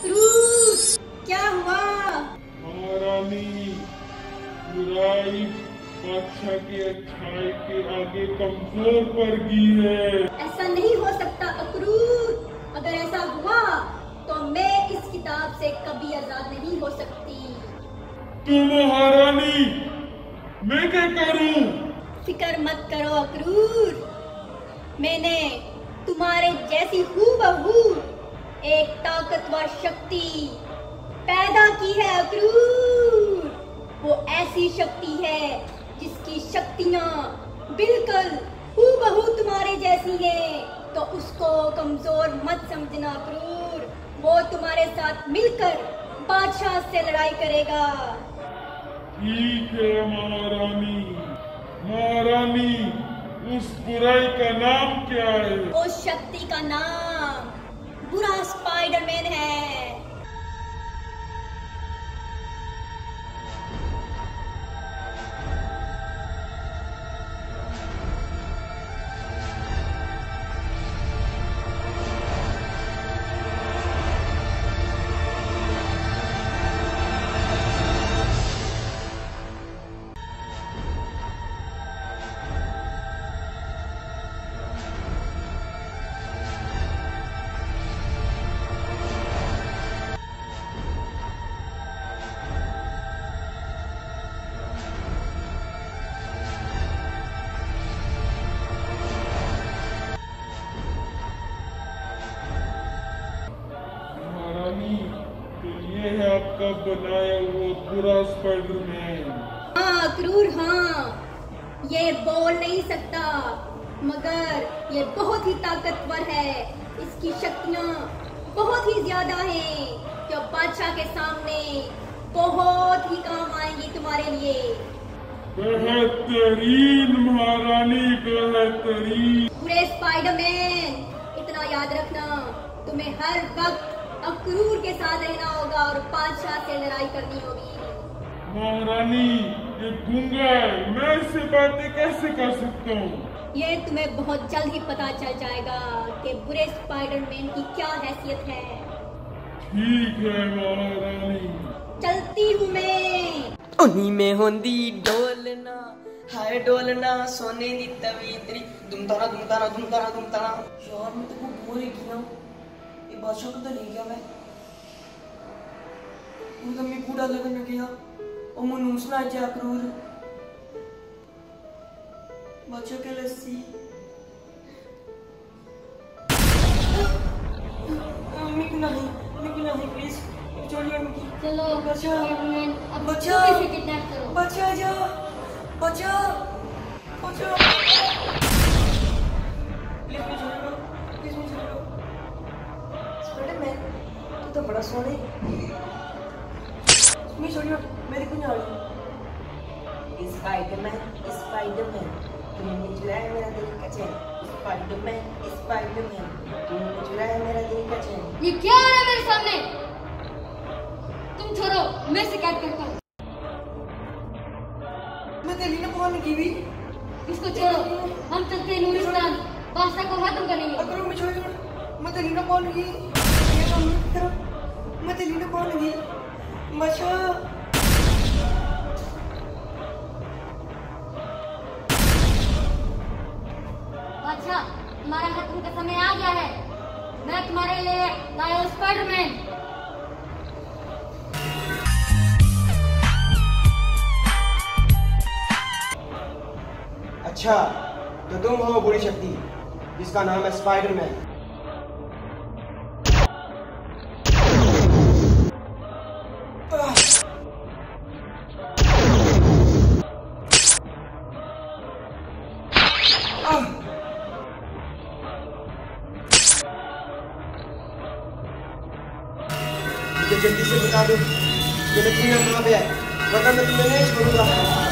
अक्रूर, क्या हुआ? महारानी, बुराई बादशाह की अच्छाई के आगे कमजोर पड़ गई है। ऐसा नहीं हो सकता अक्रूर। अगर ऐसा हुआ तो मैं इस किताब से कभी आजाद नहीं हो सकती। तो महारानी, मैं क्या करूं? फिक्र मत करो अक्रूर, मैंने तुम्हारे जैसी हूबहू एक ताकतवर शक्ति पैदा की है अक्रूर। वो ऐसी शक्ति है जिसकी शक्तियां बिल्कुल हूबहू तुम्हारे जैसी हैं, तो उसको कमजोर मत समझना अक्रूर। वो तुम्हारे साथ मिलकर बादशाह से लड़ाई करेगा। ठीक है महारानी। महारानी, उस बुराई का नाम क्या है? उस शक्ति का नाम बुरा स्पाइडरमैन है। तो ये है आपका बनाया हुआ बुरा स्पाइडरमैन। हाँ अक्रूर, हाँ, ये बोल नहीं सकता मगर ये बहुत ही ताकतवर है। इसकी शक्तियाँ बहुत ही ज्यादा हैं जो बादशाह के सामने बहुत ही काम आएंगी तुम्हारे लिए। बेहतरीन महारानी, बेहतरीन। पूरे स्पाइडरमैन, इतना याद रखना, तुम्हें हर वक्त अक्रूर के साथ रहना होगा और बादशाह से लड़ाई करनी होगी। महारानी, ये गूंगा है, मैं इससे बातें कैसे कर सकता हूँ? ये तुम्हें बहुत जल्द ही पता चल जाएगा कि बुरे स्पाइडरमैन की क्या हैसियत है। ठीक है महारानी। चलती हूँ मैं। उन्हीं में होंदी डोलना, हाय डोलना सोने दी तवी तेरी दुम तारा दुम तारा दुम तारा दुम तारा। यार मैं तो बोर ही किया, ये बादशाह को तो ले गया मैं तो मैं कूड़ा लगन गया और मनूस ना जा अक्रूर बादशाह के लस्सी। नहीं प्लीज छोड़िए मिकी। चलो बच्चा, अब बच्चा, इसे किडनैप करो। बच्चा जा, बच्चा, बच्चा। प्लीज मुझे छोड़ दो, प्लीज मुझे छोड़ दो। स्पाइडरमैन, तू तो बड़ा सोने। मैं छोड़ियो, मेरी कुछ नहीं आ रही। स्पाइडरमैन, स्पाइडरमैन, तुमने चुराया मेरा दिल का चैन। स्पाइडरमैन, स्पाइडरमैन, तुमने चुराया मेरा दिल का चैन। ये क्या हो रहा है मेरे सामने? तुम छोड़ो, मैं शिकायत करता हूँ। मैं तेरी ना कौन की भी? इसको छोड़ो, हम चलते हैं नूरिस्तान, बादशाह को खत्म करेंगे। अगर मैं छोड़, मैं तेरी ना कौन की? मैं तेरी ना कौन की? बच्चा। बादशाह, तुम्हारा खत्म का समय आ गया है। मैं तुम्हारे लिए लाया हूँ स्पाइडरमैन। अच्छा, तो तुम हो बुरी शक्ति जिसका नाम है स्पाइडरमैन। मुझे जल्दी से बता दो कि मैं तुम्हें कहाँ पे है, वरना मैं तुम्हें नहीं छोड़ूंगा।